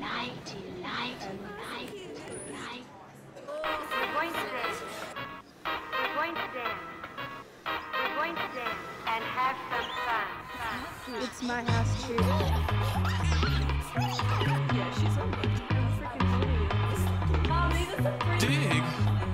We're going to dance and have some fun. It's my house too. Yeah, she's a freaking Mom, these are some pretty. Dig.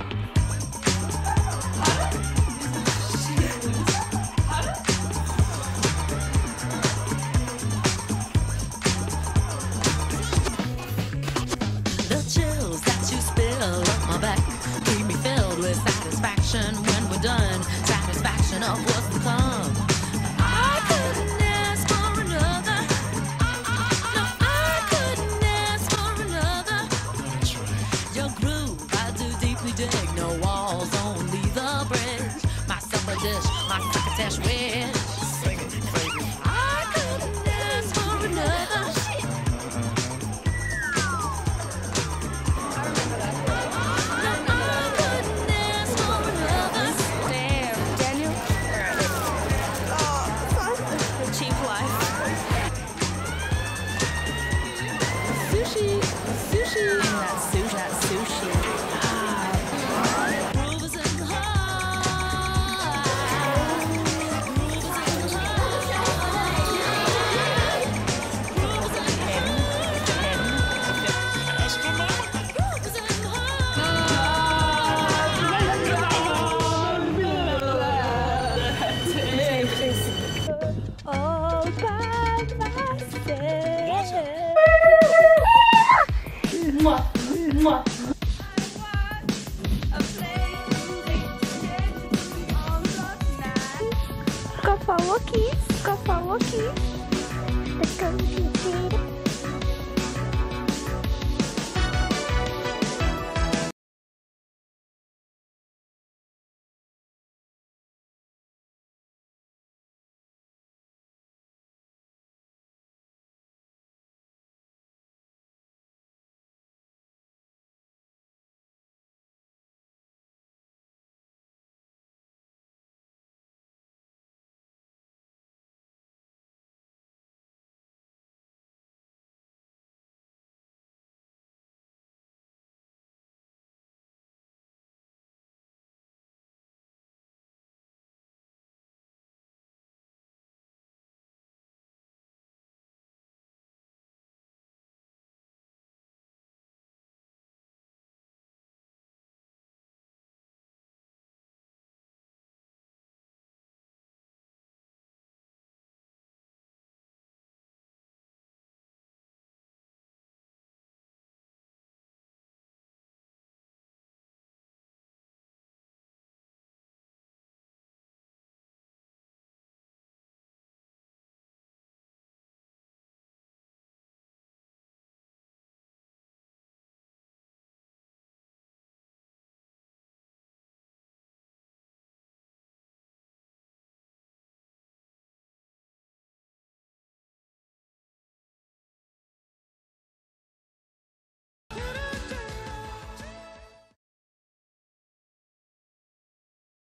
The chills that you spill up my back keep me filled with satisfaction when we're done. Satisfaction of what's to come. I couldn't ask for another. No, I couldn't ask for another. Your groove, I do deeply dig. No walls, only the bridge. My supper dish, my crocketesh wish. I couldn't ask for another. Go follow Keith. Go follow Keith. Let's go to the theater.